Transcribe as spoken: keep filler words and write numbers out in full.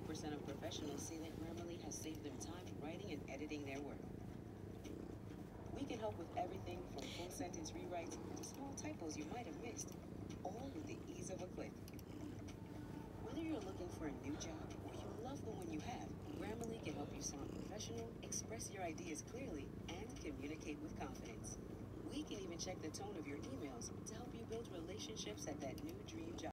percent of professionals say that Grammarly has saved them time writing and editing their work. We can help with everything from full sentence rewrites to small typos you might have missed, all with the ease of a click. Whether you're looking for a new job or you love the one you have, Grammarly can help you sound professional, express your ideas clearly, and communicate with confidence. We can even check the tone of your emails to help you build relationships at that new dream job.